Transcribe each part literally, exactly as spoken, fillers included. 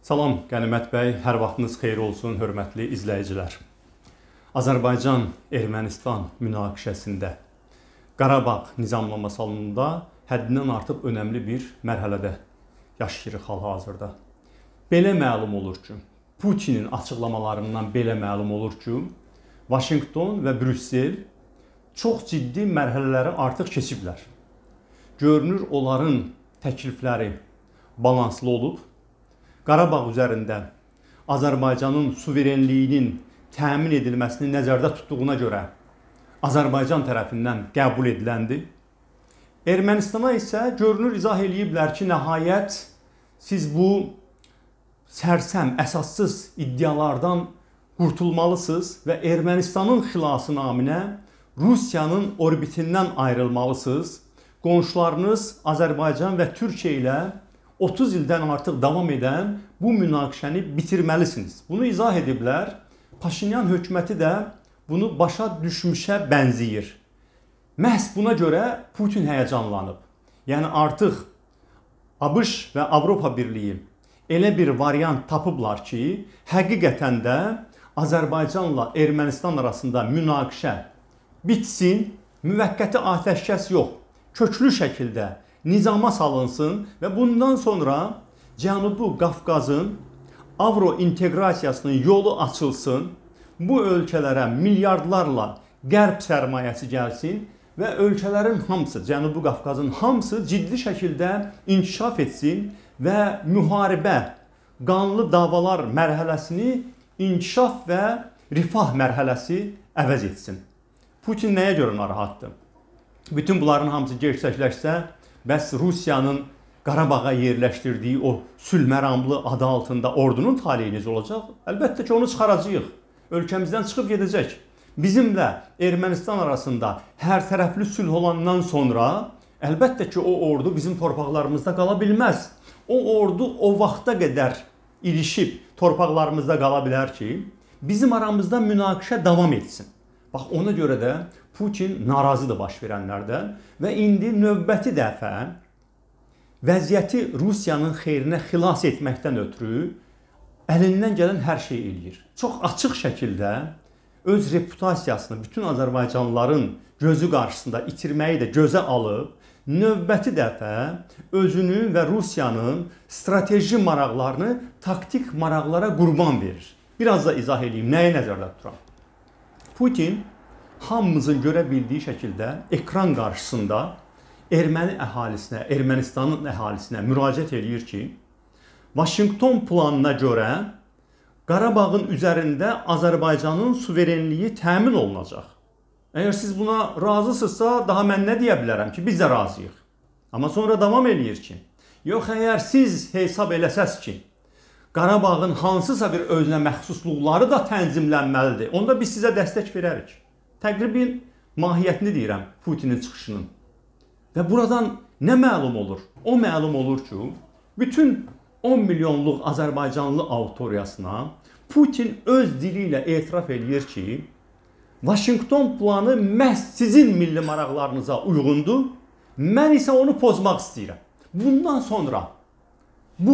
Salam Qənimət bəy, hər vaxtınız xeyir olsun, hörmətli izləyicilər. Azərbaycan-Ermənistan münaqişəsində Qarabağ nizamlama salonunda həddindən artıq önəmli bir mərhələdə yaşayırıq hal-hazırda. Belə məlum olur ki, Putinin açıqlamalarından belə məlum olur ki, Vaşinqton və Brüssel çox ciddi mərhələləri artıq keçiblər. Görünür, onların təklifləri balanslı olub. Qarabağ üzərində Azərbaycanın suverenliyinin təmin edilməsini nəzərdə tutduğuna görə Azərbaycan tərəfindən qəbul ediləndi. Ermənistana isə görünür izah eləyiblər ki, nəhayət siz bu sərsəm, əsassız iddialardan qurtulmalısınız və Ermənistanın xilası naminə Rusiyanın orbitindən ayrılmalısınız. Qonşularınız Azərbaycan və Türkiyə ilə otuz ildən artıq davam edən bu münaqişəni bitirməlisiniz. Bunu izah ediblər. Paşinyan hökuməti də bunu başa düşmüşə bənzəyir. Məhz buna görə Putin həyəcanlanıb. Yəni artıq ABŞ və Avropa Birliyi elə bir variant tapıblar ki, həqiqətən də Azərbaycanla Ermənistan arasında münaqişə bitsin, müvəqqəti atəşkəs yox, köklü şəkildə nizama salınsın və bundan sonra Cənubi Qafqazın Avro inteqrasiyasının yolu açılsın, bu ölkələrə milyardlarla qərb sərmayəsi gəlsin və ölkələrin hamısı, Cənubi Qafqazın hamısı ciddi şəkildə inkişaf etsin və müharibə, qanlı davalar mərhələsini inkişaf və rifah mərhələsi əvəz etsin. Putin nəyə görə narahatdır? Bütün bunların hamısı gerçəkləşsə, bəs Rusiyanın Qarabağa yerləşdirdiyi o sülhməramlı adı altında ordunun taleyi necə olacaq? Əlbəttə ki, onu çıxaracağıq. Ölkəmizdən çıxıb gedəcək. Bizimlə Ermənistan arasında hər tərəfli sülh olandan sonra əlbəttə ki, o ordu bizim torpaqlarımızda qala bilməz. O ordu o vaxta qədər ilişib torpaqlarımızda qala bilər ki, bizim aramızda münaqişə davam etsin. Bax, ona görə də Putin narazıdır baş verənlərdən və indi növbəti dəfə vəziyyəti Rusiyanın xeyrinə xilas etməkdən ötürü əlindən gələn hər şey eləyir. Çox açıq şəkildə öz reputasiyasını bütün Azərbaycanlıların gözü qarşısında itirməyi də gözə alıb, növbəti dəfə özünü və Rusiyanın strateji maraqlarını taktik maraqlara qurban verir. Biraz da izah edeyim, nəyə nəzərdə tuturam? Putin hamımızın görə bildiyi şəkildə ekran qarşısında erməni əhalisinə, Ermənistanın əhalisinə müraciət edir ki, Vaşinqton planına görə Qarabağın üzərində Azərbaycanın suverenliyi təmin olunacaq. Əgər siz buna razısınızsa, daha mən nə deyə bilərəm ki, biz də razıyıq. Amma sonra davam edir ki, yox, əgər siz hesab eləsəz ki, Qarabağın hansısa bir özünə məxsusluqları da tənzimlənməlidir, onda biz sizə dəstək verərik. Təqribin mahiyyətini deyirəm Putinin çıxışının. Və buradan nə məlum olur? O məlum olur ki, bütün on milyonluq Azərbaycanlı auditoriyasına Putin öz dili ilə etiraf edir ki, Vaşinqton planı məhz sizin milli maraqlarınıza uyğundur, mən isə onu pozmaq istəyirəm. Bundan sonra bu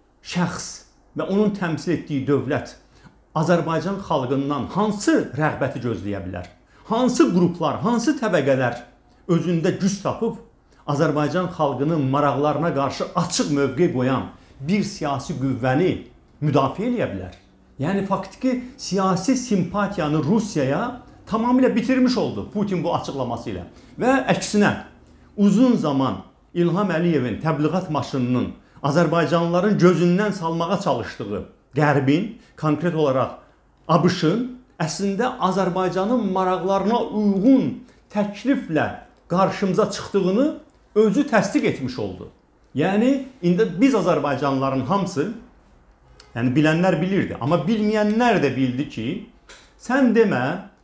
şəxs və onun təmsil etdiyi dövlət Azərbaycan xalqından hansı rəğbəti gözləyə bilər? Hansı qruplar, hansı təbəqələr özündə güc tapıb Azərbaycan xalqının maraqlarına qarşı açıq mövqe qoyan bir siyasi qüvvəni müdafiə edə bilər? Yəni, faktiki siyasi simpatiyanı Rusiyaya tamamilə bitirmiş oldu Putin bu açıqlaması ilə. Və əksinə, uzun zaman İlham Əliyevin təbliğat maşınının Azərbaycanlıların gözündən salmağa çalışdığı Qərbin, konkret olaraq ABŞ-ın əslində Azərbaycanın maraqlarına uyğun təkliflə qarşımıza çıxdığını özü təsdiq etmiş oldu. Yəni, indi biz Azərbaycanlıların hamısı, yəni bilənlər bilirdi, amma bilməyənlər də bildi ki, sən demə,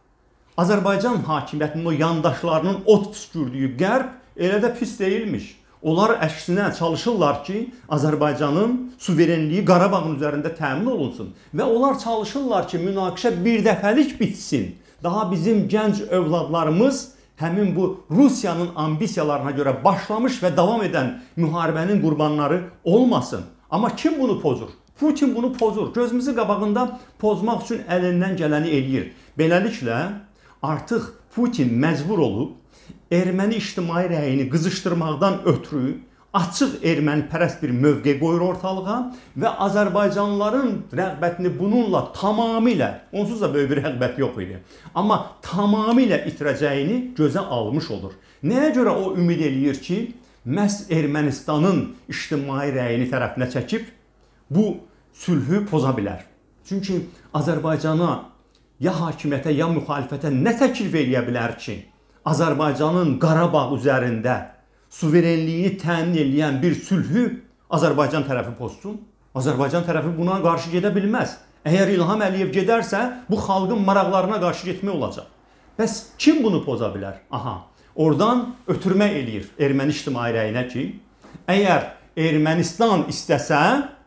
Azərbaycan hakimiyyətinin o yandaşlarının ot püskürdüyü Qərb elə də pis deyilmiş. Onlar əksinə çalışırlar ki, Azərbaycanın suverenliyi Qarabağın üzərində təmin olunsun. Və onlar çalışırlar ki, münaqişə bir dəfəlik bitsin. Daha bizim gənc övladlarımız həmin bu Rusiyanın ambisiyalarına görə başlamış və davam edən müharibənin qurbanları olmasın. Amma kim bunu pozur? Putin bunu pozur. Gözümüzün qabağında pozmaq üçün əlindən gələni eləyir. Beləliklə, artıq Putin məcbur olub erməni ictimai rəyini qızışdırmaqdan ötürü açıq ermənipərəst bir mövqe qoyur ortalığa və Azərbaycanlıların rəğbətini bununla tamamilə, onsuz da böyük bir rəğbət yox idi, amma tamamilə itirəcəyini gözə almış olur. Nəyə görə o ümid eləyir ki, məhz Ermənistanın ictimai rəyini tərəfinə çəkib bu sülhü poza bilər? Çünki Azərbaycana ya hakimiyyətə, ya müxalifətə nə təklif eləyə bilər ki, Azərbaycanın Qarabağ üzərində suverenliyini təmin edən bir sülhü Azərbaycan tərəfi pozsun? Azərbaycan tərəfi buna qarşı gedə bilməz. Əgər İlham Əliyev gedərsə, bu xalqın maraqlarına qarşı getmək olacaq. Bəs kim bunu poza bilər? Aha, oradan ötürmə eləyir erməni ictimai rəyinə ki, əgər Ermənistan istəsə,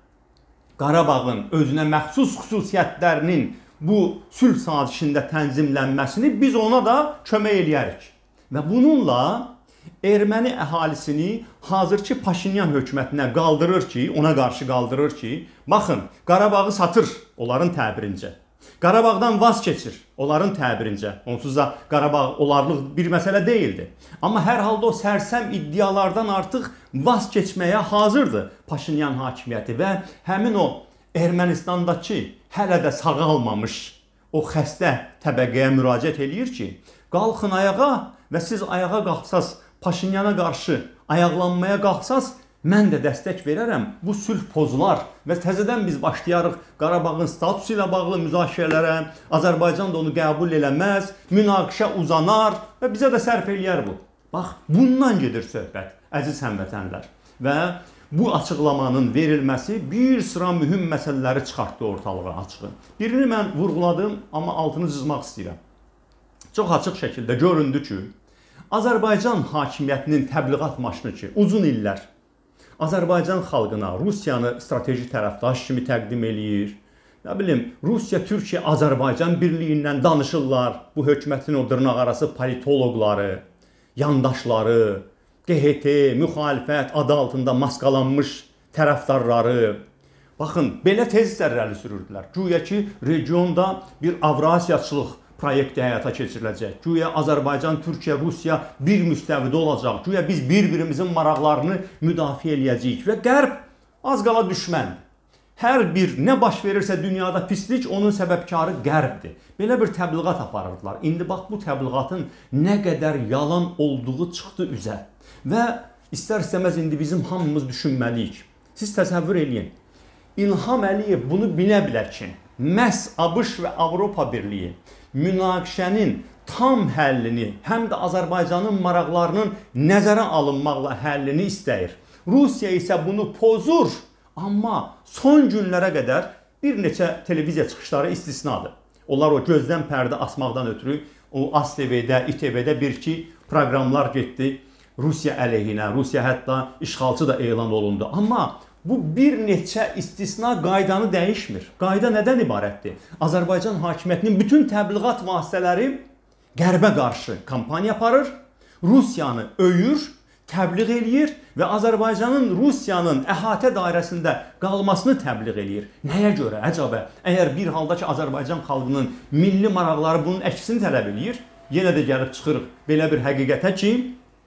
Qarabağın özünə məxsus xüsusiyyətlərinin bu sülh sazişində tənzimlənməsini biz ona da kömək eləyərik. Və bununla erməni əhalisini hazırki Paşinyan hökumətinə qaldırır ki, ona qarşı qaldırır ki, baxın, Qarabağı satır onların təbirincə. Qarabağdan vaz keçir onların təbirincə. Onsuz da Qarabağ onlarlıq bir məsələ deyildi. Amma hər halda o sərsəm iddialardan artıq vaz keçməyə hazırdır Paşinyan hakimiyyəti və həmin o Ermənistandakı hələ də sağalmamış o xəstə təbəqəyə müraciət eləyir ki, qalxın ayağa və siz ayağa qalxsaz, Paşinyana qarşı ayaqlanmaya qalxsaz, mən də dəstək verərəm, bu sülh pozular və təzədən biz başlayarıq Qarabağın statusu ilə bağlı müzakirələrə, Azərbaycan da onu qəbul eləməz, münaqişə uzanar və bizə də sərf eləyər bu. Bax, bundan gedir söhbət, əziz həmvətənlər. Və bu açıqlamanın verilməsi bir sıra mühüm məsələləri çıxartdı ortalığa açığı. Birini mən vurğuladım, amma altını cızmaq istəyirəm. Çox açıq şəkildə göründü ki, Azərbaycan hakimiyyətinin təbliğat maşını ki, uzun illər Azərbaycan xalqına Rusiyanı strateji tərəfdaş kimi təqdim eləyir. Nə bilim, Rusiya, Türkiyə, Azərbaycan birliyindən danışırlar. Bu hökumətin o dırnaqarası politoloqları, yandaşları, Q H T, müxalifət adı altında maskalanmış tərəfdarları. Baxın, belə tez zərrəli sürürdülər. Güya ki, regionda bir Avrasiyaçılıq proyekti həyata keçiriləcək. Güya Azərbaycan, Türkiyə, Rusiya bir müstəvidə olacaq. Güya biz bir-birimizin maraqlarını müdafiə eləyəcəyik və Qərb az qala düşməndir. Hər bir nə baş verirsə dünyada pislik, onun səbəbkarı Qərbdir. Belə bir təbliğat aparırdılar. İndi bax, bu təbliğatın nə qədər yalan olduğu çıxdı üzə. Və istər-istəməz indi bizim hamımız düşünməliyik. Siz təsəvvür eləyin. İlham Əliyev bunu bilə bilər ki, məhz ABŞ və Avropa Birliyi münaqişənin tam həllini, həm də Azərbaycanın maraqlarının nəzərə alınmaqla həllini istəyir. Rusiya isə bunu pozur, amma son günlərə qədər bir neçə televiziya çıxışları istisnadır. Onlar o gözdən pərdə asmaqdan ötürü o A S T V-də, İ T V-də bir-iki proqramlar getdi Rusiya əleyhinə. Rusiya hətta işğalçı da elan olundu. Amma bu bir neçə istisna qaydanı dəyişmir. Qayda nədən ibarətdir? Azərbaycan hakimiyyətinin bütün təbliğat vasitələri Qərbə qarşı kampaniya aparır, Rusiyanı öyür, təbliğ eləyir və Azərbaycanın Rusiyanın əhatə dairəsində qalmasını təbliğ eləyir. Nəyə görə? Əcəbə, əgər bir halda ki, Azərbaycan xalqının milli maraqları bunun əksini tələb eləyir, yenə də gəlib çıxırıq belə bir həqiqətə ki,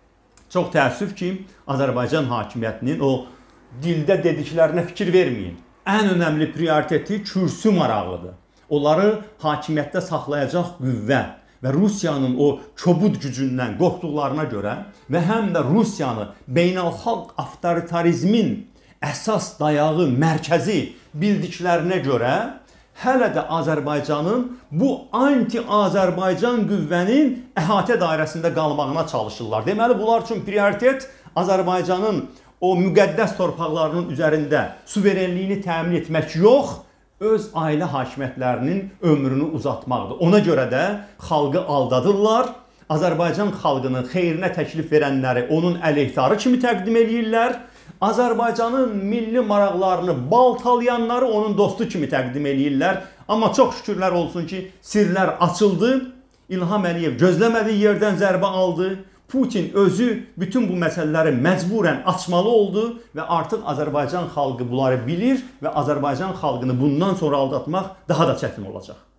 çox təəssüf ki, Azərbaycan hakimiyyətinin o dildə dediklərinə fikir verməyin. Ən önəmli prioriteti kürsü marağıdır. Onları hakimiyyətdə saxlayacaq qüvvə və Rusiyanın o kobud gücündən qorxduqlarına görə və həm də Rusiyanı beynəlxalq avtoritarizmin əsas dayağı, mərkəzi bildiklərinə görə hələ də Azərbaycanın bu anti-Azərbaycan qüvvənin əhatə dairəsində qalmağına çalışırlar. Deməli, bunlar üçün prioritet Azərbaycanın o müqəddəs torpaqlarının üzərində suverenliyini təmin etmək yox, öz ailə hakimiyyətlərinin ömrünü uzatmaqdır. Ona görə də xalqı aldadırlar, Azərbaycan xalqının xeyrinə təklif verənləri onun əleyhdarı kimi təqdim eləyirlər, Azərbaycanın milli maraqlarını baltalayanları onun dostu kimi təqdim eləyirlər. Amma çox şükürlər olsun ki, sirlər açıldı, İlham Əliyev gözləmədiyi yerdən zərbə aldı. Putin özü bütün bu məsələləri məcburən açmalı oldu və artıq Azərbaycan xalqı bunları bilir və Azərbaycan xalqını bundan sonra aldatmaq daha da çətin olacaq.